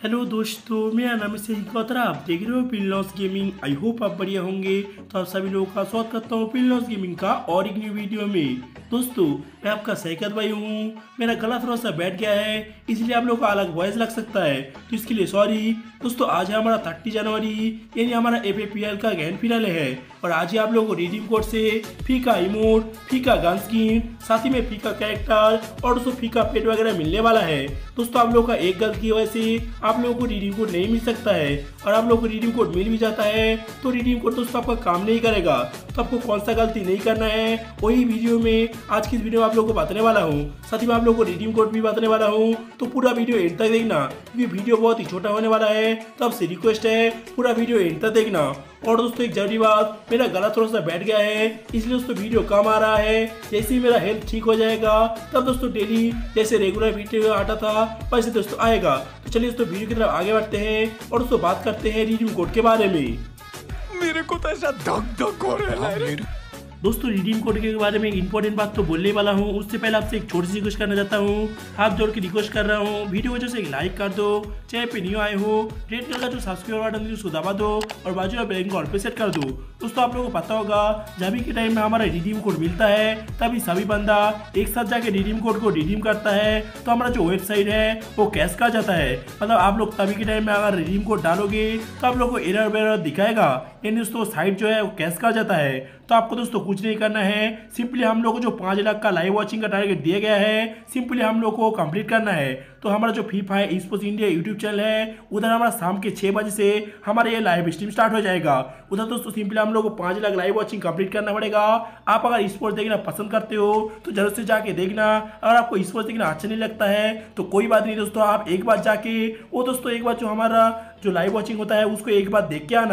Hello दोस्तों, मेरा नाम है सही कौतरा। आप देख रहे हो पिलॉस गेमिंग। आई होप आप बढ़िया होंगे। तो आप सभी लोगों का स्वागत करता हूँ पिलॉस गेमिंग का और एक न्यू वीडियो में। दोस्तों, मैं आपका सैकत भाई हूँ। मेरा गला थोड़ा सा बैठ गया है, इसलिए आप लोगों का अलग वॉइस लग सकता है, तो इसके लिए सॉरी। दोस्तों, आज है हमारा 30 जनवरी, यानी हमारा FAPL का ग्रैंड फिनाले है। और आज ही आप लोगों को रिडीम कोड से फीका इमोट, फीका गन स्किन, साथ ही में फीका कैरेक्टर और दोस्तों फीका पेट वगैरह मिलने वाला है। दोस्तों, आप लोगों का एक गलती की वजह से आप लोगों को रिडीम कोड नहीं मिल सकता है, और आप लोगों को रिडीम कोड मिल भी जाता है तो रिडीम कोड दोस्तों आपका काम नहीं करेगा। तो आपको कौन सा गलती नहीं करना है, वही वीडियो में आज की इस वीडियो में आप लोगों को बताने वाला हूँ। साथ ही में आप लोगों को रिडीम कोड भी बताने वाला हूँ, तो पूरा वीडियो एंड तक देखना, क्योंकि वीडियो बहुत ही छोटा होने वाला है। तो आपसे रिक्वेस्ट है पूरा वीडियो एंड तक देखना। और दोस्तों, एक जरूरी बात, मेरा गला थोड़ा सा बैठ गया है, इसलिए दोस्तों वीडियो कम आ रहा है। जैसे ही मेरा हेल्थ ठीक हो जाएगा तब दोस्तों डेली जैसे रेगुलर वीडियो आता था वैसे दोस्तों आएगा। तो चलिए दोस्तों वीडियो की तरफ आगे बढ़ते हैं और दोस्तों बात करते हैं रिडीम कोड के बारे में। मेरे को तो ऐसा धक धक हो रहा है। दोस्तों, रिडीम कोड के बारे में इंपॉर्टेंट बात तो बोलने वाला हूँ, उससे पहले आपसे एक छोटी सी रिक्वेस्ट करना चाहता हूँ। हाथ जोड़ के रिक्वेस्ट कर रहा हूँ, वीडियो को जैसे एक लाइक कर दो, चैनल पे न्यू आए हो रेड कलर का जो सब्सक्राइब बटन है उसको दबा दो और बाजू में बेल को ऑल पे सेट कर दो। दोस्तों, आप लोगों को पता होगा जब भी के टाइम में हमारा रिडीम कोड मिलता है तभी सभी बंदा एक साथ जाके रिडीम कोड को रिडीम करता है, तो हमारा जो वेबसाइट है वो कैश कर जाता है। मतलब आप लोग तभी के टाइम में अगर रिडीम कोड डालोगे तो आप लोग को एरर वेरर दिखाएगा, यानी दोस्तों साइट जो है वो कैश कर जाता है। तो आपको दोस्तों कुछ नहीं करना है, सिंपली हम लोग को जो 5 लाख का लाइव वॉचिंग का टारगेट दिया गया है, सिंपली हम लोग को कंप्लीट करना है। तो हमारा जो Free Fire esports India YouTube channel है, उधर हमारा शाम के 6 बजे से हमारा ये लाइव स्ट्रीम स्टार्ट हो जाएगा। उधर दोस्तों सिंपली हम लोग को 5 लाख लाइव वॉचिंग कंप्लीट करना पड़ेगा। आप अगर ई स्पोर्ट्स देखना पसंद करते हो तो जरूर से जाके देखना। अगर आपको ई स्पोर्ट्स देखना अच्छा नहीं लगता है तो कोई बात नहीं दोस्तों, आप एक बार जाके वो दोस्तों एक बार जो हमारा जो लाइव वॉचिंग होता है उसको एक बार देख के आना।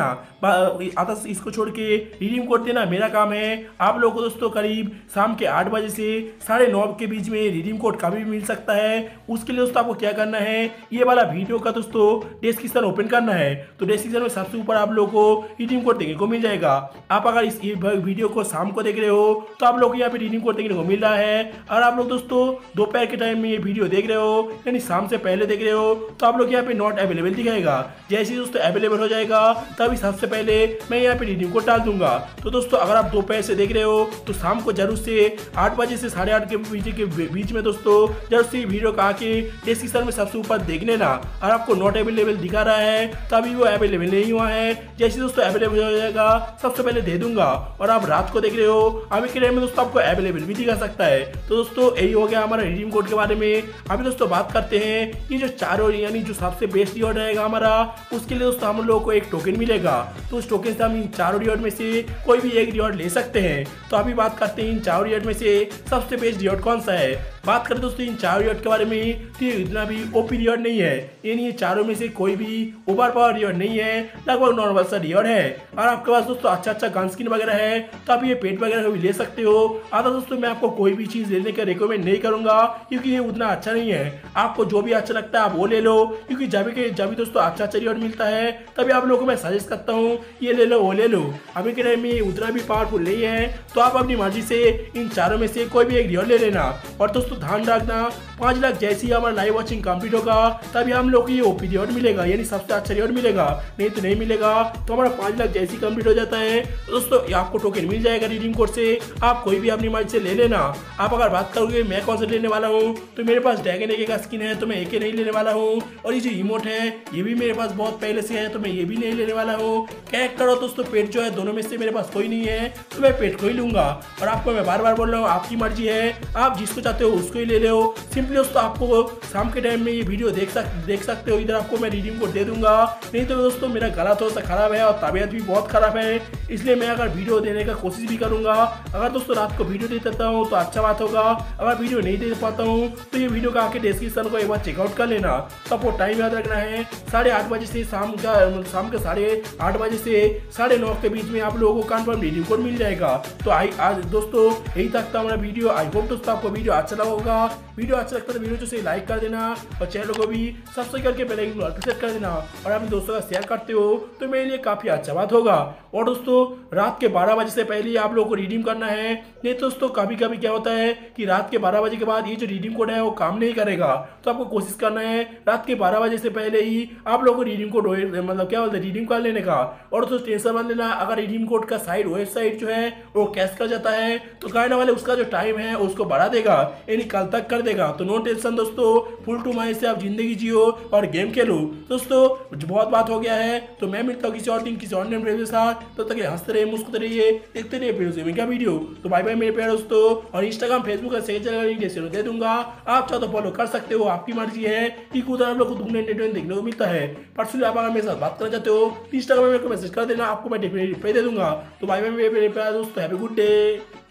आता इसको छोड़ के रिडीम कोड देना मेरा काम है। आप लोगों को दोस्तों करीब शाम के 8 बजे से 9:30 के बीच में रिडीम कोड कभी भी मिल सकता है। उसके लिए दोस्तों आपको क्या करना है, ये वाला वीडियो का दोस्तों डिस्क्रिप्शन ओपन करना है। तो डिस्क्रिप्शन में सबसे ऊपर आप लोगों को रिडीम कोड देखने को मिल जाएगा। आप अगर इस वीडियो को शाम को देख रहे हो तो आप लोग को यहाँ पे रिडीम कोड देखने को मिल रहा है। और आप लोग दोस्तों दोपहर के टाइम में ये वीडियो देख रहे हो, यानी शाम से पहले देख रहे हो, तो आप लोग यहाँ पे नॉट अवेलेबल दिखाएगा। जैसे ही दोस्तों अवेलेबल हो जाएगा तभी सबसे पहले मैं यहाँ पे रिडीम कोड डाल दूंगा। तो दोस्तों अगर आप दोपहर से देख रहे हो तो शाम को जरूर से 8 बजे से 8:30 के बीच में दोस्तों जरूर से वीडियो का आके डिस्क्रिप्शन में सबसे ऊपर देख लेना। और आपको नॉट अवेलेबल दिखा रहा है तभी वो अवेलेबल नहीं हुआ है। जैसे दोस्तों अवेलेबल हो जाएगा सबसे पहले दे दूंगा। और आप रात को देख रहे हो अभी के टाइम में दोस्तों आपको अवेलेबल भी दिखा सकता है। तो दोस्तों यही हो गया हमारा रिडीम कोड के बारे में। अभी दोस्तों बात करते हैं ये जो चारों यानी जो सबसे बेस्ट रिवॉर्ड रहेगा हमारा, उसके लिए दोस्तों हम लोगों को एक टोकन मिलेगा। तो उस टोकन से हम इन चारों रिवॉर्ड में से कोई भी एक रिवॉर्ड ले सकते हैं। तो अभी बात करते हैं इन चारों रिवॉर्ड में से सबसे बेस्ट रिवॉर्ड कौन सा है। बात करें दोस्तों इन चारों रिवॉर्ड के बारे में तो ये इतना भी ओपी रिवॉर्ड नहीं है, यानी ये चारों में से कोई भी ओवर पावर रिवॉर्ड नहीं है, लगभग नॉर्मल सा रिवॉर्ड है। और आपके पास दोस्तों अच्छा गन स्किन वगैरह है तो आप ये पेट वगैरह भी ले सकते हो। आता दोस्तों मैं आपको कोई भी चीज़ लेने का रिकमेंड नहीं करूंगा, क्योंकि ये उतना अच्छा नहीं है। आपको जो भी अच्छा लगता है आप वो ले लो, क्योंकि जब भी दोस्तों अच्छा रिवॉर्ड मिलता है तभी आप लोगों को मैं सजेस्ट करता हूँ ये ले लो वो ले लो। अभी के टाइम में उतना भी पावरफुल नहीं है, तो आप अपनी मर्जी से इन चारों में से कोई भी एक रिवॉर्ड ले लेना। और दोस्तों ध्यान रखना 5 लाख जैसे ही हमारा लाइव वॉचिंग कंप्लीट होगा तभी हम लोग को ये ओपी रिवॉर्ड मिलेगा, यानी सबसे अच्छा रिवॉर्ड मिलेगा, नहीं तो नहीं मिलेगा। तो हमारा 5 लाख जैसे ही कंप्लीट हो जाता है तो दोस्तों आपको टोकन मिल जाएगा रिडीम कोड से। आप कोई भी अपनी मर्जी से ले लेना। आप अगर बात करोगे मैं कौन सा लेने वाला हूँ, तो मेरे पास ड्रैगन एके का स्किन है तो मैं एके नहीं लेने वाला हूँ। और ये जो इमोट है ये भी मेरे पास बहुत पहले से है तो मैं ये भी नहीं लेने वाला हूँ। कैरेक्टर और दोस्तों पेट जो है दोनों में से मेरे पास कोई नहीं है तो मैं पेट को ही लूंगा। और आपको मैं बार बार बोल रहा हूँ आपकी मर्जी है, आप जिसको चाहते हो उसको ही ले लो। सिंपली दोस्तों आपको शाम के टाइम में ये वीडियो देख सकते हो। इधर आपको मैं रिडीम कोड दे दूंगा। नहीं तो दोस्तों मेरा गला थोड़ा सा खराब है और तबीयत भी बहुत खराब है, इसलिए मैं अगर वीडियो देने का कोशिश भी करूंगा। अगर दोस्तों रात को वीडियो दे देता हूँ तो अच्छा बात होगा, अगर वीडियो नहीं दे पाता हूँ तो ये वीडियो का आके डिस्क्रिप्शन को एक बार चेकआउट कर लेना। तो आपको टाइम याद रखना है 8:30 बजे से शाम के 8:30 बजे से 9:30 के बीच में आप लोगों को कन्फर्म रिडीम कोड मिल जाएगा। तो आज दोस्तों यही तक था हमारा वीडियो। आई होप दोस्तों आपको वीडियो अच्छा लगा होगा। वीडियो अच्छा लगता है तो वीडियो जो से लाइक कर देना और चैनल को भी सब्सक्राइब करके बेल आइकन को सेट कर देना और अपने दोस्तों का शेयर करते हो तो मेरे लिए काफ़ी अच्छा बात होगा। और दोस्तों रात के 12 बजे से पहले आप लोगों को रिडीम करना है, नहीं तो दोस्तों कभी कभी क्या होता है कि रात के 12 बजे के बाद ये जो रिडीम कोड है वो काम नहीं करेगा। तो आपको कोशिश करना है रात के 12 बजे से पहले ही आप लोगों को रिडीम कोड मतलब क्या बोलते हैं रिडीम कर लेने का। और दोस्तों टेंशन मत लेना, अगर रिडीम कोड का साइड वेबसाइट जो है वो कैश कर जाता है तो गाइना वाले उसका जो टाइम है उसको बढ़ा देगा, यानी कल तक कर देगा। तो नो टेंशन दोस्तों, फुल टू माइंड से आप जिंदगी जियो और गेम खेलो। दोस्तों बहुत बात हो गया है, तो मैं मिलता हूँ किसी और दिन किसी और नेम के साथ। तब तक हंसते रहिए मुस्कुराते रहिए देखते रहिए गेमिंग का वीडियो। तो बाय बाय मेरे प्यारे दोस्तों, और इंस्टाग्राम फेसबुक का सही जगह लिंक डिस्क्रिप्शन में दे दूंगा, आप चाहो तो फॉलो कर सकते हो, आपकी मर्जी है कि उधर आप लोग को दूसरे एंटरटेनमेंट देखने को मिलता है। पर्सनली आप अगर मेरे साथ बात करना चाहते हो इंस्टाग्राम में मेरे को मैसेज कर देना, आपको मैं डेफिनेटली रिप्लाई दे दूंगा। तो बाय बाय मेरे प्यारे दोस्तों, हैव ए गुड डे।